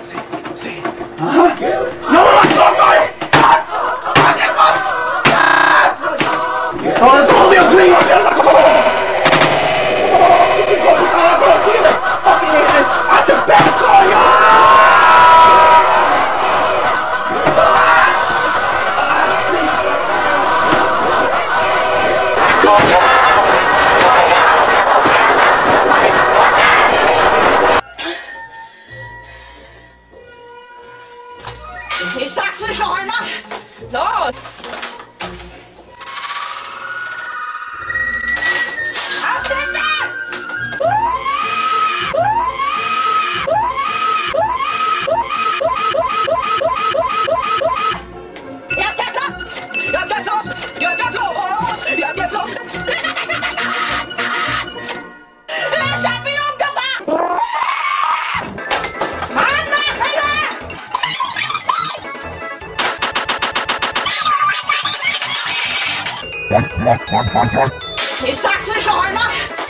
Sì. Non me la scordo! Ho detto così prima! A cię pękło! Ich sag's nicht noch einmal! Los! Auf den Weg! Jetzt geht's los! Jetzt geht's los! Jetzt geht's los! Jetzt geht's los! Ich hab ihn umgebracht! Ich sag's nicht noch einmal!